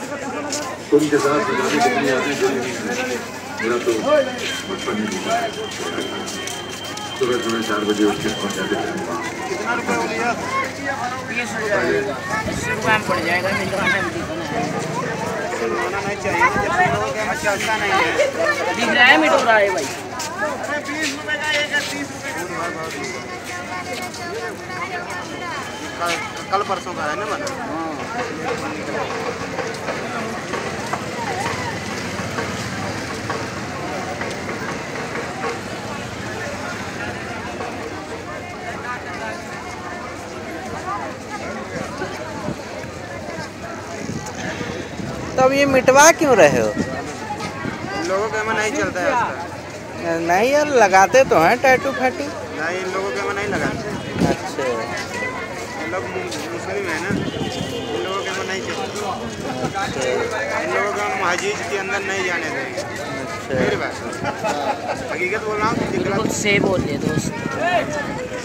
उनके साथ बनाने कितनी आदमी जुड़ी हुई है। मेरा तो बचपन ही बीता है। सुबह सुबह 4 बजे उठ के पहुँच जाते थे वहाँ। कितना रुपये हो गया? 20 रुपये हो गया। 80 रुपये में पड़ जाएगा। मिलवाना नहीं चाहिए, जब लोगों के यहाँ चलता नहीं है। दिख रहा है मिट हो रहा है भाई। 20 रुपये का एक है, 30 रुपये का। कल परसों का है ना बना? तब ये मिटवा क्यों रहे हो? इन लोगों के में नहीं चलता है उसका। नहीं यार, लगाते तो हैं टैटू फैटू। नहीं, इन लोगों के में नहीं लगाते। अच्छा, इन लोग मुस्लिम है ना, इन लोगों के में नहीं चलता। इन लोगों का मस्जिद के अंदर नहीं जाने देंगे। अच्छा, मेरी बात हकीकत बोल रहा हूँ। बिल्कुल से बोल ले दोस्त।